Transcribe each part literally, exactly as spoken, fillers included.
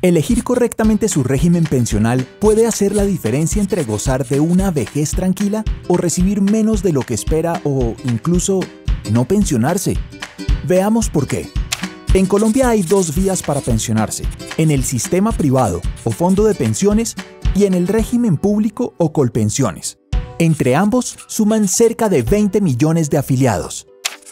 Elegir correctamente su régimen pensional puede hacer la diferencia entre gozar de una vejez tranquila o recibir menos de lo que espera o incluso no pensionarse. Veamos por qué. En Colombia hay dos vías para pensionarse: en el sistema privado o fondo de pensiones y en el régimen público o Colpensiones. Entre ambos suman cerca de veinte millones de afiliados.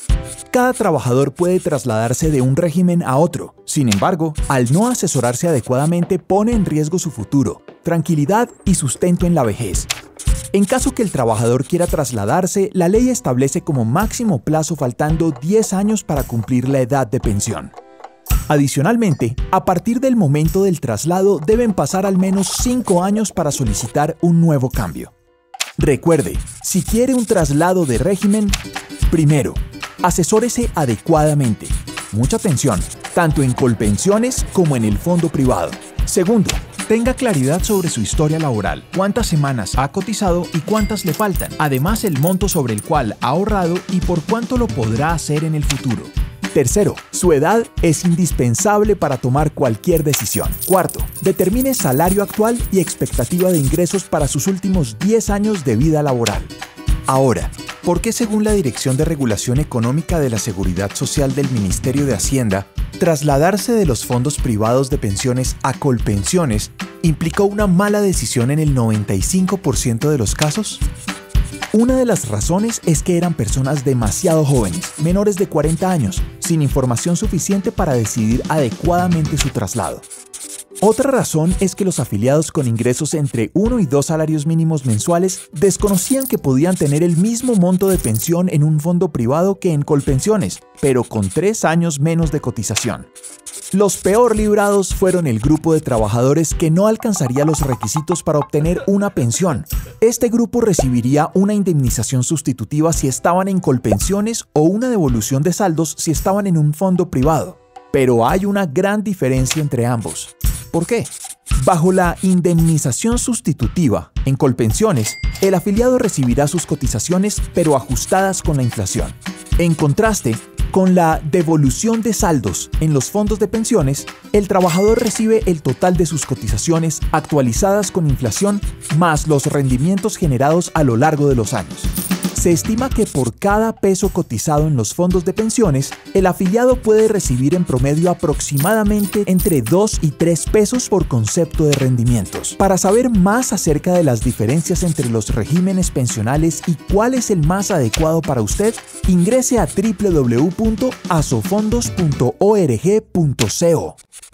Cada trabajador puede trasladarse de un régimen a otro. Sin embargo, al no asesorarse adecuadamente pone en riesgo su futuro, tranquilidad y sustento en la vejez. En caso que el trabajador quiera trasladarse, la ley establece como máximo plazo faltando diez años para cumplir la edad de pensión. Adicionalmente, a partir del momento del traslado deben pasar al menos cinco años para solicitar un nuevo cambio. Recuerde, si quiere un traslado de régimen, primero, asesórese adecuadamente. Mucha atención, tanto en Colpensiones como en el fondo privado. Segundo, tenga claridad sobre su historia laboral, cuántas semanas ha cotizado y cuántas le faltan, además el monto sobre el cual ha ahorrado y por cuánto lo podrá hacer en el futuro. Tercero, su edad es indispensable para tomar cualquier decisión. Cuarto, determine salario actual y expectativa de ingresos para sus últimos diez años de vida laboral. Ahora, ¿por qué según la Dirección de Regulación Económica de la Seguridad Social del Ministerio de Hacienda, trasladarse de los fondos privados de pensiones a Colpensiones implicó una mala decisión en el noventa y cinco por ciento de los casos? Una de las razones es que eran personas demasiado jóvenes, menores de cuarenta años, sin información suficiente para decidir adecuadamente su traslado. Otra razón es que los afiliados con ingresos entre uno y dos salarios mínimos mensuales desconocían que podían tener el mismo monto de pensión en un fondo privado que en Colpensiones, pero con tres años menos de cotización. Los peor librados fueron el grupo de trabajadores que no alcanzaría los requisitos para obtener una pensión. Este grupo recibiría una indemnización sustitutiva si estaban en Colpensiones o una devolución de saldos si estaban en un fondo privado. Pero hay una gran diferencia entre ambos. ¿Por qué? Bajo la indemnización sustitutiva, en Colpensiones, el afiliado recibirá sus cotizaciones pero ajustadas con la inflación. En contraste, con la devolución de saldos en los fondos de pensiones, el trabajador recibe el total de sus cotizaciones actualizadas con inflación más los rendimientos generados a lo largo de los años. Se estima que por cada peso cotizado en los fondos de pensiones, el afiliado puede recibir en promedio aproximadamente entre dos y tres pesos por concepto de rendimientos. Para saber más acerca de las diferencias entre los regímenes pensionales y cuál es el más adecuado para usted, ingrese a w w w punto asofondos punto org punto co.